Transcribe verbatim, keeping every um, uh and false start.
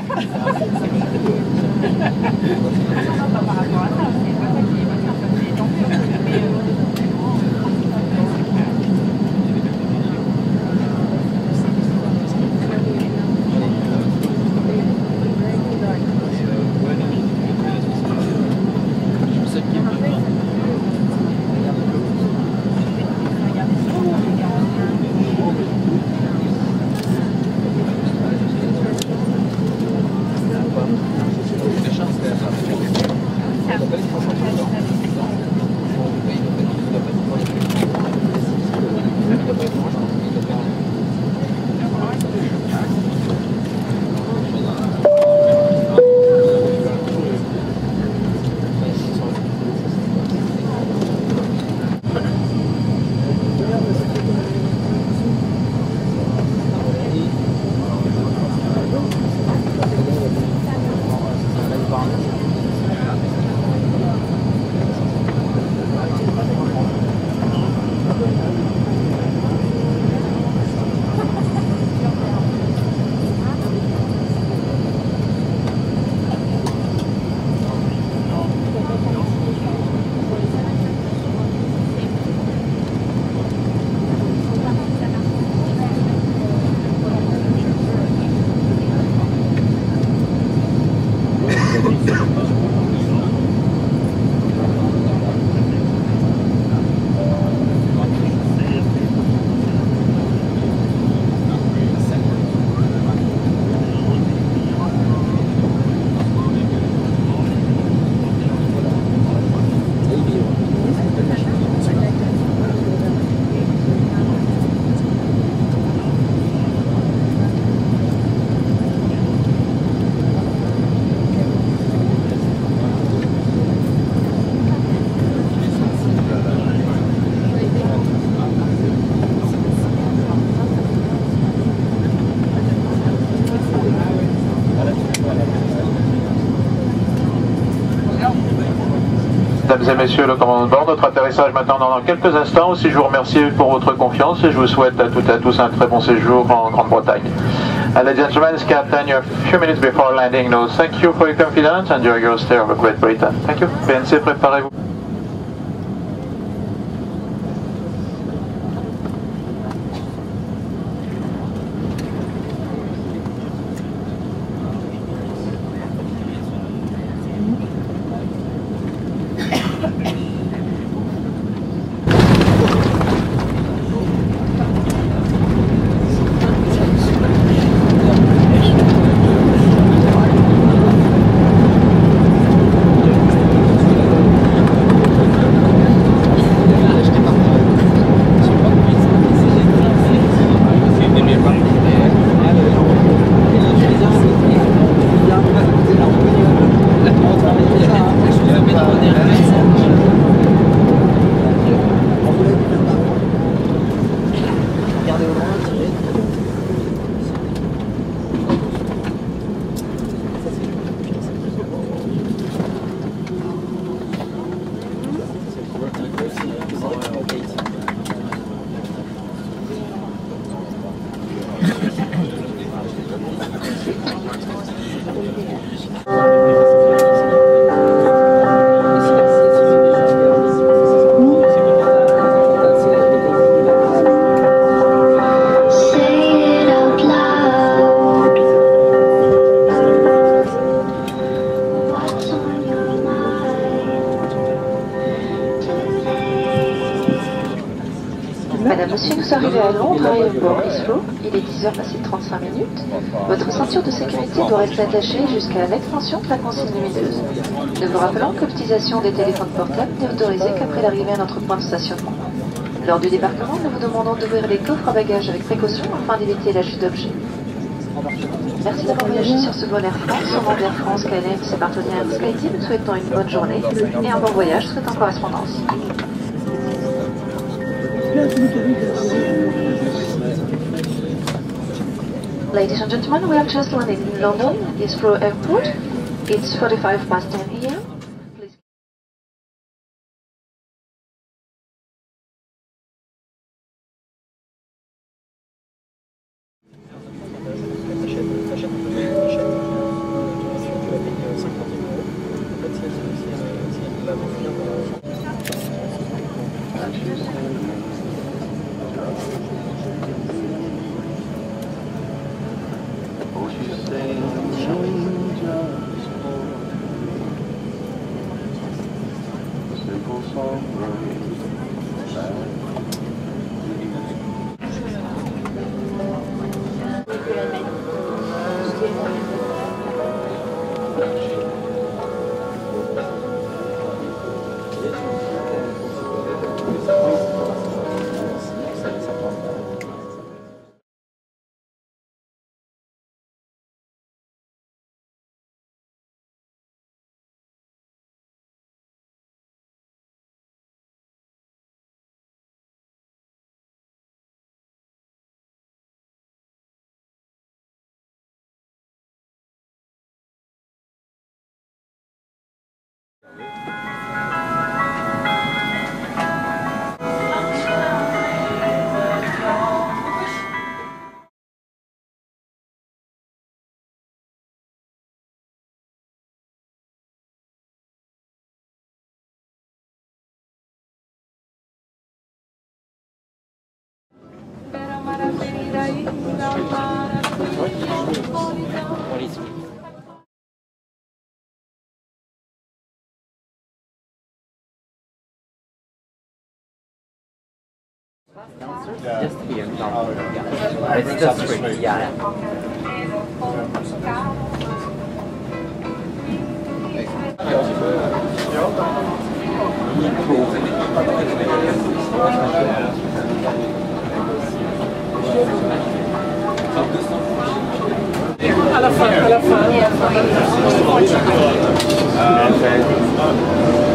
Mesdames et messieurs, le commandant de bord, notre atterrissage maintenant dans quelques instants. Aussi, je vous remercie pour votre confiance et je vous souhaite à toutes et à tous un très bon séjour en Grande-Bretagne. Uh, ladies and gentlemen, Captain, you're a few minutes before landing now. Thank you for your confidence and enjoy your stay over Great Britain. Thank you. B N C, préparez-vous. Madame, Monsieur, nous sommes arrivés à Londres, à l'aéroport Heathrow. Il est dix heures passées de trente-cinq minutes. Votre ceinture de sécurité doit rester attachée jusqu'à l'extension de la consigne lumineuse. Nous vous rappelons que l'utilisation des téléphones portables n'est autorisée qu'après l'arrivée à notre point de stationnement. Lors du débarquement, nous vous demandons d'ouvrir les coffres à bagages avec précaution afin d'éviter la chute d'objets. Merci d'avoir voyagé sur ce vol Air France. Au nom d'Air France, K L M, ses partenaires SkyTeam, nous souhaitons une bonne journée et un bon voyage souhaitant correspondance. Ladies and gentlemen, we have just landed in London, Heathrow Airport. It's forty-five past ten A M Just here, no. Yeah. It's just street, yeah. À la fin, à la fin.